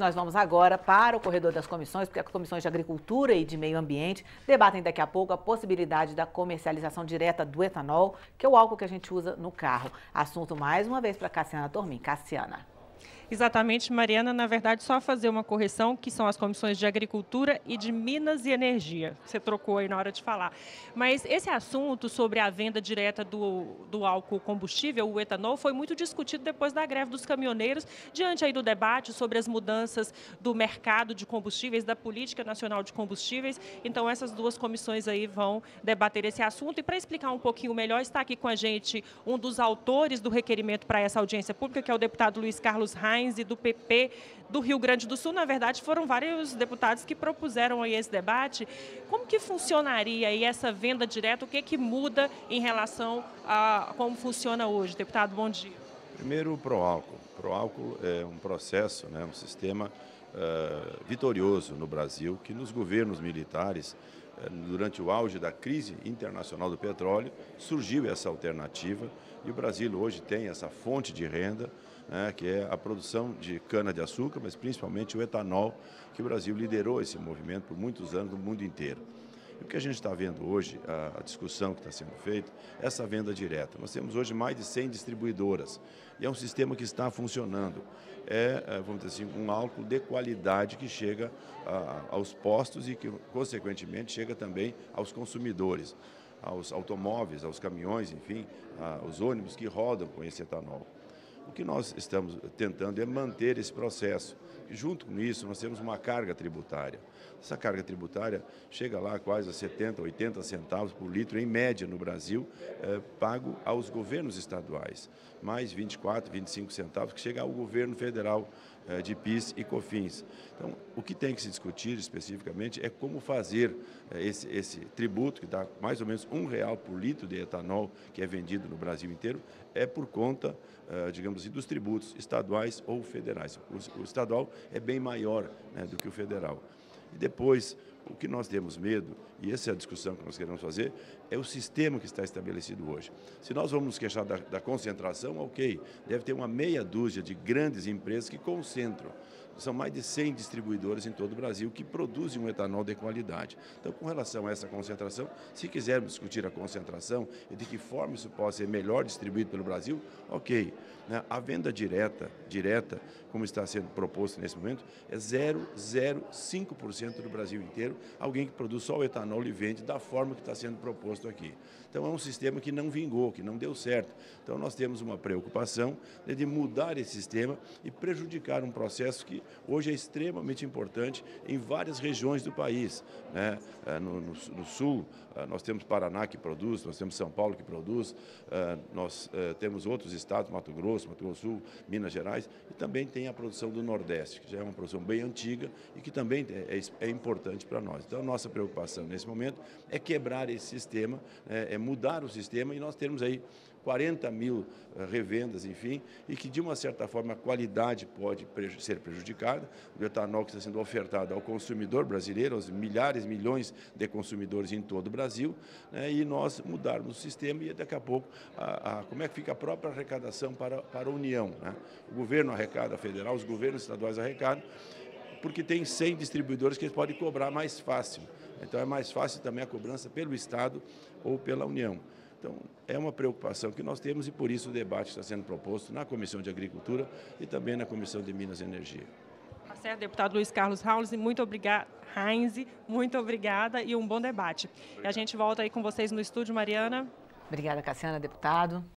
Nós vamos agora para o corredor das comissões, porque as comissões de Agricultura e de Meio Ambiente debatem daqui a pouco a possibilidade da comercialização direta do etanol, que é o álcool que a gente usa no carro. Assunto mais uma vez para Cassiana Tormin. Cassiana. Exatamente, Mariana. Na verdade, só fazer uma correção, que são as comissões de Agricultura e de Minas e Energia. Você trocou aí na hora de falar. Mas esse assunto sobre a venda direta do álcool combustível, o etanol, foi muito discutido depois da greve dos caminhoneiros, diante aí do debate sobre as mudanças do mercado de combustíveis, da Política Nacional de Combustíveis. Então, essas duas comissões aí vão debater esse assunto. E para explicar um pouquinho melhor, está aqui com a gente um dos autores do requerimento para essa audiência pública, que é o deputado Luiz Carlos Reins, e do PP do Rio Grande do Sul. Na verdade, foram vários deputados que propuseram aí esse debate. Como que funcionaria aí essa venda direta? O que muda em relação a como funciona hoje? Deputado, bom dia. Primeiro, o Proálcool. O Proálcool é um processo, um sistema vitorioso no Brasil, que nos governos militares, durante o auge da crise internacional do petróleo, surgiu essa alternativa e o Brasil hoje tem essa fonte de renda, que é a produção de cana-de-açúcar, mas principalmente o etanol, que o Brasil liderou esse movimento por muitos anos no mundo inteiro. E o que a gente está vendo hoje, a discussão que está sendo feita, é essa venda direta. Nós temos hoje mais de 100 distribuidoras e é um sistema que está funcionando. Vamos dizer assim, um álcool de qualidade que chega aos postos e que, consequentemente, chega também aos consumidores, aos automóveis, aos caminhões, enfim, aos ônibus que rodam com esse etanol. O que nós estamos tentando é manter esse processo. E junto com isso, nós temos uma carga tributária. Essa carga tributária chega lá quase a 70, 80 centavos por litro, em média, no Brasil, pago aos governos estaduais. Mais 24, 25 centavos que chega ao governo federal de PIS e COFINS. Então, o que tem que se discutir especificamente é como fazer esse tributo, que dá mais ou menos R$ 1 por litro de etanol que é vendido no Brasil inteiro, é por conta, digamos assim, dos tributos estaduais ou federais. O estadual é bem maior, do que o federal. E depois, o que nós temos medo, e essa é a discussão que nós queremos fazer, é o sistema que está estabelecido hoje. Se nós vamos nos queixar da concentração, ok, deve ter uma meia dúzia de grandes empresas que concentram. São mais de 100 distribuidores em todo o Brasil que produzem um etanol de qualidade. Então, com relação a essa concentração, se quisermos discutir a concentração e de que forma isso pode ser melhor distribuído pelo Brasil, ok. A venda direta, como está sendo proposto nesse momento, é 0,05% do Brasil inteiro, alguém que produz só o etanol e vende da forma que está sendo proposto aqui. Então, é um sistema que não vingou, que não deu certo. Então, nós temos uma preocupação de mudar esse sistema e prejudicar um processo que hoje é extremamente importante em várias regiões do país. No sul, nós temos Paraná que produz, nós temos São Paulo que produz, nós temos outros estados, Mato Grosso do Sul, Minas Gerais, e também tem a produção do Nordeste, que já é uma produção bem antiga e que também é importante para nós. Então, a nossa preocupação nesse momento é quebrar esse sistema, é mudar o sistema e nós termos aí 40 mil revendas, enfim, e que, de uma certa forma, a qualidade pode ser prejudicada. O etanol que está sendo ofertado ao consumidor brasileiro, aos milhares, milhões de consumidores em todo o Brasil, e nós mudarmos o sistema e, daqui a pouco, como é que fica a própria arrecadação para a União. O governo arrecada federal, os governos estaduais arrecadam, porque tem 100 distribuidores que eles podem cobrar mais fácil. Então, é mais fácil também a cobrança pelo Estado ou pela União. Então, é uma preocupação que nós temos e, por isso, o debate está sendo proposto na Comissão de Agricultura e também na Comissão de Minas e Energia. Tá certo, deputado Luiz Carlos Reins, muito obrigada e um bom debate. Obrigado. E a gente volta aí com vocês no estúdio, Mariana. Obrigada, Cassiana, deputado.